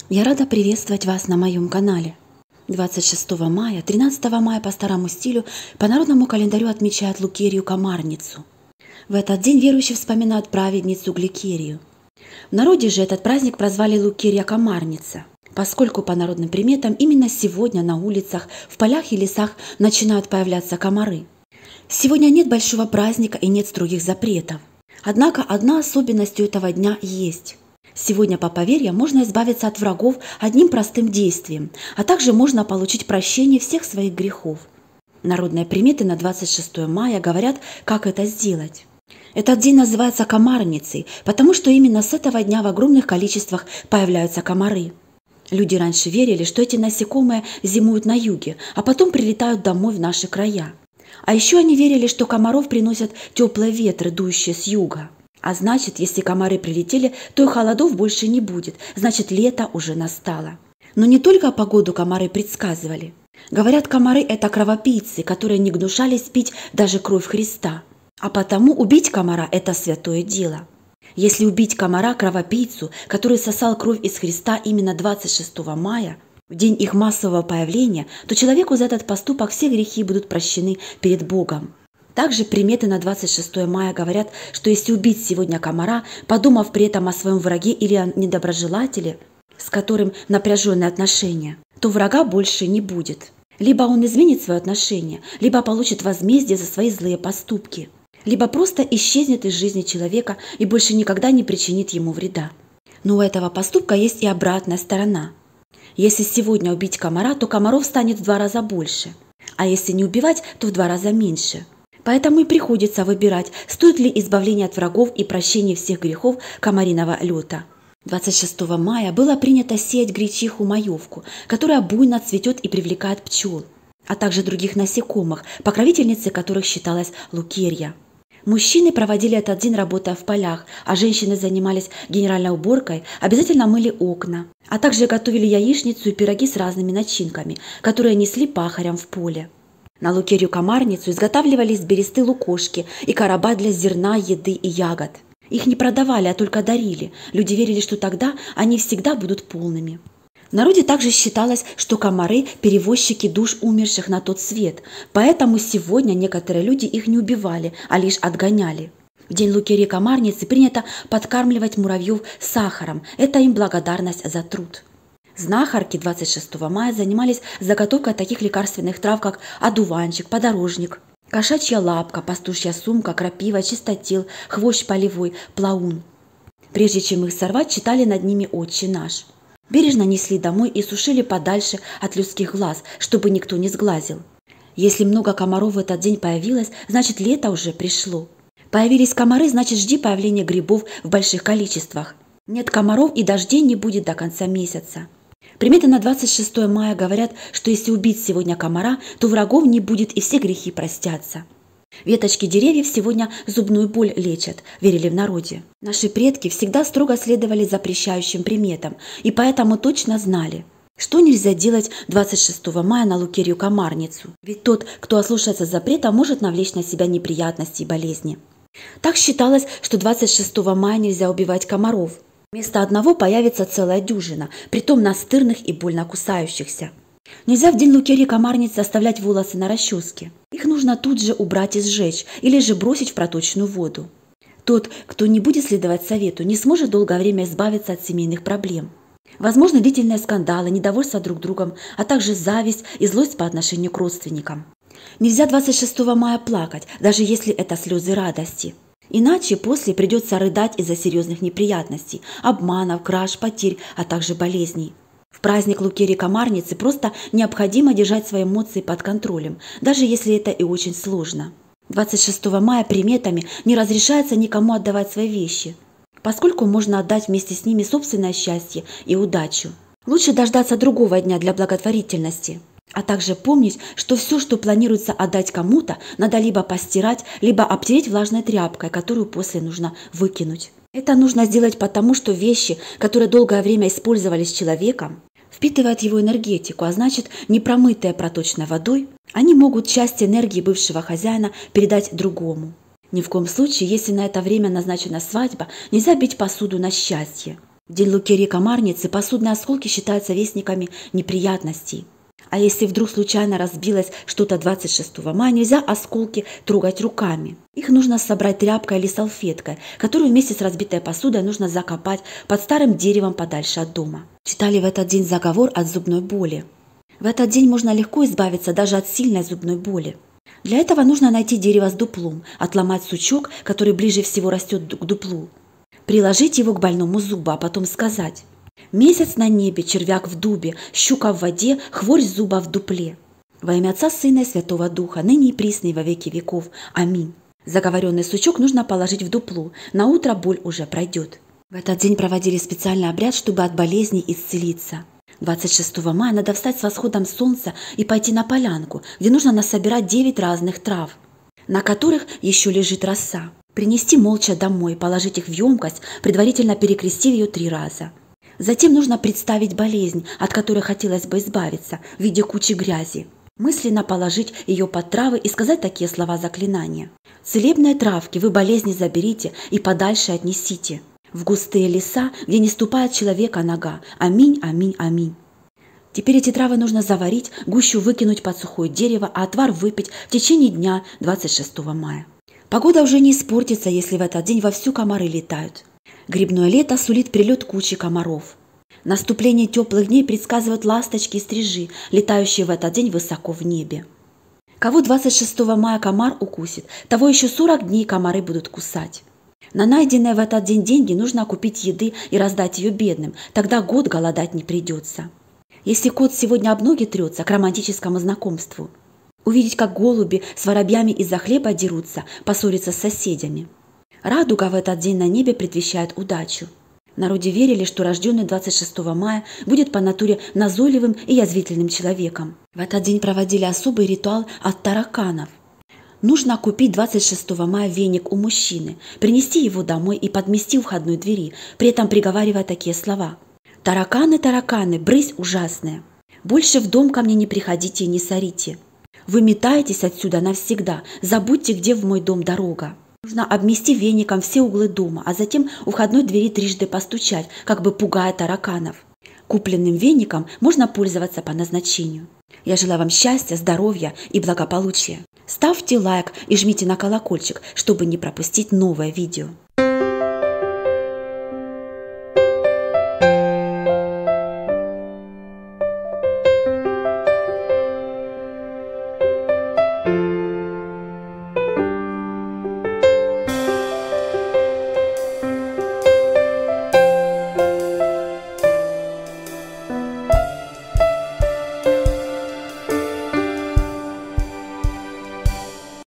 Я рада приветствовать вас на моем канале. 26 мая, 13 мая по старому стилю по народному календарю отмечают Лукерью Комарницу. В этот день верующие вспоминают праведницу Гликерию. В народе же этот праздник прозвали Лукерья Комарница, поскольку по народным приметам именно сегодня на улицах, в полях и лесах начинают появляться комары. Сегодня нет большого праздника и нет строгих запретов. Однако одна особенность у этого дня есть. Сегодня по поверьям можно избавиться от врагов одним простым действием, а также можно получить прощение всех своих грехов. Народные приметы на 26 мая говорят, как это сделать. Этот день называется Комарницей, потому что именно с этого дня в огромных количествах появляются комары. Люди раньше верили, что эти насекомые зимуют на юге, а потом прилетают домой в наши края. А еще они верили, что комаров приносят теплые ветры, дующие с юга. А значит, если комары прилетели, то и холодов больше не будет, значит, лето уже настало. Но не только погоду комары предсказывали. Говорят, комары – это кровопийцы, которые не гнушались пить даже кровь Христа. А потому убить комара – это святое дело. Если убить комара, кровопийцу, который сосал кровь из Христа именно 26 мая, в день их массового появления, то человеку за этот поступок все грехи будут прощены перед Богом. Также приметы на 26 мая говорят, что если убить сегодня комара, подумав при этом о своем враге или о недоброжелателе, с которым напряженные отношения, то врага больше не будет. Либо он изменит свое отношение, либо получит возмездие за свои злые поступки, либо просто исчезнет из жизни человека и больше никогда не причинит ему вреда. Но у этого поступка есть и обратная сторона. Если сегодня убить комара, то комаров станет в 2 раза больше, а если не убивать, то в 2 раза меньше. Поэтому и приходится выбирать, стоит ли избавление от врагов и прощение всех грехов комариного лета. 26 мая было принято сеять гречиху-маевку, которая буйно цветет и привлекает пчел, а также других насекомых, покровительницей которых считалась Лукерья. Мужчины проводили этот день, работая в полях, а женщины занимались генеральной уборкой, обязательно мыли окна, а также готовили яичницу и пироги с разными начинками, которые несли пахарям в поле. На Лукерью Комарницу изготавливали из бересты лукошки и короба для зерна, еды и ягод. Их не продавали, а только дарили. Люди верили, что тогда они всегда будут полными. В народе также считалось, что комары – перевозчики душ умерших на тот свет, поэтому сегодня некоторые люди их не убивали, а лишь отгоняли. В день Лукерьи Комарницы принято подкармливать муравьев сахаром. Это им благодарность за труд. Знахарки 26 мая занимались заготовкой таких лекарственных трав, как одуванчик, подорожник, кошачья лапка, пастушья сумка, крапива, чистотел, хвощ полевой, плаун. Прежде чем их сорвать, читали над ними «Отче наш». Бережно несли домой и сушили подальше от людских глаз, чтобы никто не сглазил. Если много комаров в этот день появилось, значит, лето уже пришло. Появились комары, значит, жди появления грибов в больших количествах. Нет комаров и дождей не будет до конца месяца. Приметы на 26 мая говорят, что если убить сегодня комара, то врагов не будет и все грехи простятся. Веточки деревьев сегодня зубную боль лечат, верили в народе. Наши предки всегда строго следовали запрещающим приметам и поэтому точно знали, что нельзя делать 26 мая на Лукерью Комарницу. Ведь тот, кто ослушается запрета, может навлечь на себя неприятности и болезни. Так считалось, что 26 мая нельзя убивать комаров. Вместо одного появится целая дюжина, притом настырных и больно кусающихся. Нельзя в день Лукерьи Комарницы оставлять волосы на расческе. Их нужно тут же убрать и сжечь, или же бросить в проточную воду. Тот, кто не будет следовать совету, не сможет долгое время избавиться от семейных проблем. Возможны длительные скандалы, недовольство друг другом, а также зависть и злость по отношению к родственникам. Нельзя 26 мая плакать, даже если это слезы радости. Иначе после придется рыдать из-за серьезных неприятностей, обманов, краж, потерь, а также болезней. В праздник Лукерьи Комарницы просто необходимо держать свои эмоции под контролем, даже если это и очень сложно. 26 мая приметами не разрешается никому отдавать свои вещи, поскольку можно отдать вместе с ними собственное счастье и удачу. Лучше дождаться другого дня для благотворительности. А также помнить, что все, что планируется отдать кому-то, надо либо постирать, либо обтереть влажной тряпкой, которую после нужно выкинуть. Это нужно сделать потому, что вещи, которые долгое время использовались человеком, впитывают его энергетику, а значит, не промытые проточной водой, они могут часть энергии бывшего хозяина передать другому. Ни в коем случае, если на это время назначена свадьба, нельзя бить посуду на счастье. В день Лукерьи Комарницы посудные осколки считаются вестниками неприятностей. А если вдруг случайно разбилось что-то 26 мая, нельзя осколки трогать руками. Их нужно собрать тряпкой или салфеткой, которую вместе с разбитой посудой нужно закопать под старым деревом подальше от дома. Читали в этот день заговор от зубной боли. В этот день можно легко избавиться даже от сильной зубной боли. Для этого нужно найти дерево с дуплом, отломать сучок, который ближе всего растет к дуплу, приложить его к больному зубу, а потом сказать: «Месяц на небе, червяк в дубе, щука в воде, хворь зуба в дупле. Во имя Отца, Сына и Святого Духа, ныне и присно и во веки веков. Аминь». Заговоренный сучок нужно положить в дупло, на утро боль уже пройдет. В этот день проводили специальный обряд, чтобы от болезней исцелиться. 26 мая надо встать с восходом солнца и пойти на полянку, где нужно насобирать 9 разных трав, на которых еще лежит роса. Принести молча домой, положить их в емкость, предварительно перекрестив ее 3 раза. Затем нужно представить болезнь, от которой хотелось бы избавиться, в виде кучи грязи. Мысленно положить ее под травы и сказать такие слова заклинания: «Целебные травки вы болезни заберите и подальше отнесите в густые леса, где не ступает человека нога. Аминь, аминь, аминь». Теперь эти травы нужно заварить, гущу выкинуть под сухое дерево, а отвар выпить в течение дня 26 мая. Погода уже не испортится, если в этот день вовсю комары летают. Грибное лето сулит прилет кучи комаров. Наступление теплых дней предсказывают ласточки и стрижи, летающие в этот день высоко в небе. Кого 26 мая комар укусит, того еще 40 дней комары будут кусать. На найденные в этот день деньги нужно купить еды и раздать ее бедным, тогда год голодать не придется. Если кот сегодня об ноги трется к романтическому знакомству, увидеть, как голуби с воробьями из-за хлеба дерутся, поссориться с соседями. Радуга в этот день на небе предвещает удачу. В народе верили, что рожденный 26 мая будет по натуре назойливым и язвительным человеком. В этот день проводили особый ритуал от тараканов. Нужно купить 26 мая веник у мужчины, принести его домой и подмести у входной двери, при этом приговаривая такие слова: «Тараканы, тараканы, брысь ужасная! Больше в дом ко мне не приходите и не сорите. Вы метаетесь отсюда навсегда, забудьте, где в мой дом дорога». Нужно обмести веником все углы дома, а затем у входной двери трижды постучать, как бы пугая тараканов. Купленным веником можно пользоваться по назначению. Я желаю вам счастья, здоровья и благополучия. Ставьте лайк и жмите на колокольчик, чтобы не пропустить новое видео.